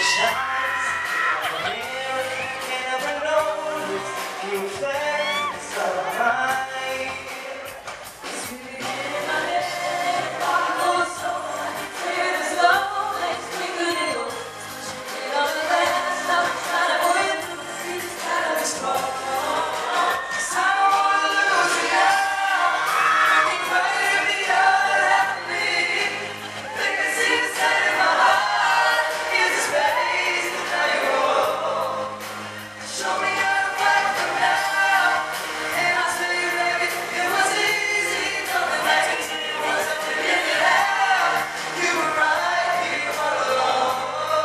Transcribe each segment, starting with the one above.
shines in the mirror, you never notice the effects of mine. Sweet in my head, follow so clear as slow, let's make it go. Pushing it on the last, I'm trying to win, it's gotta be strong. I don't wanna lose you now. You might be all that happened to me. They can see the set in my heart. Here's the space that now you're home. Show me how to fight from now. And I'll tell you, baby, it was easy coming back. It wasn't figuring it out. You were right here all along.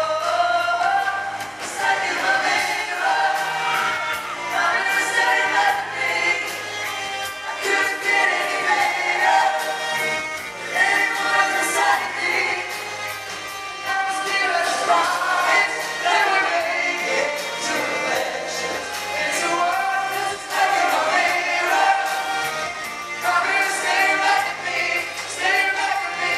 It's like in my mirror. I'm in the staring back at me. I couldn't get any better. Anyone beside me. I was clear as a promise that we make it to reflections. It's a world that's like in my mirror. I'm here staring back at me, staring back at me.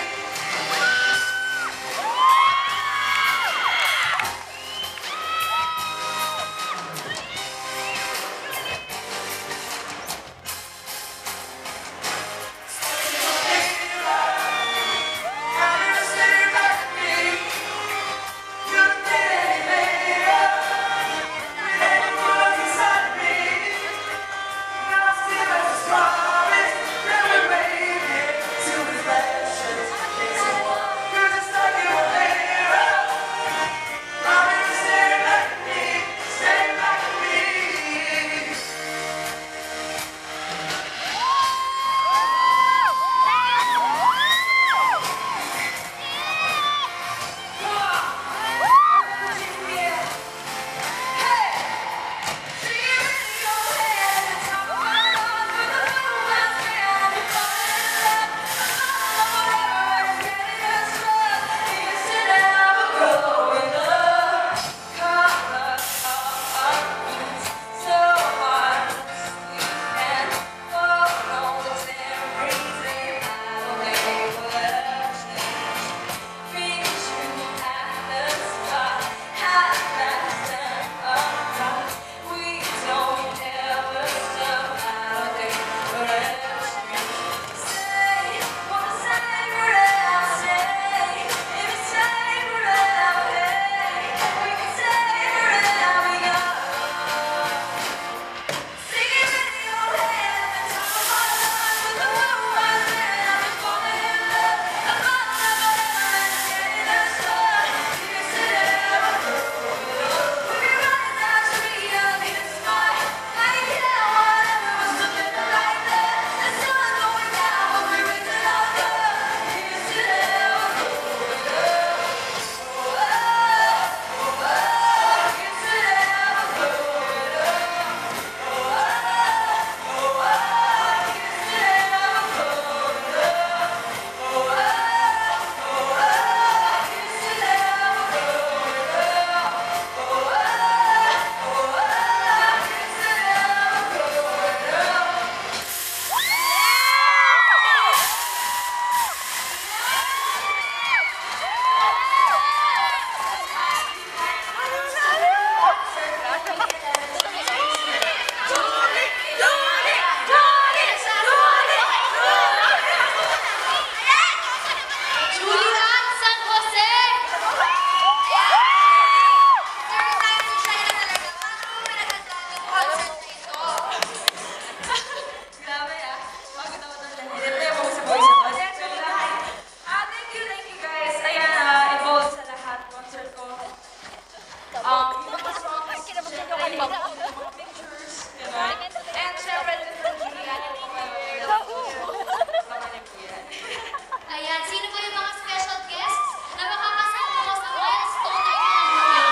Ayan, sino po yung mga special guests na makakasama mo sa milestone na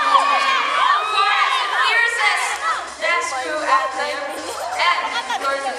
ito? Of course, Fiercest dance crew at the and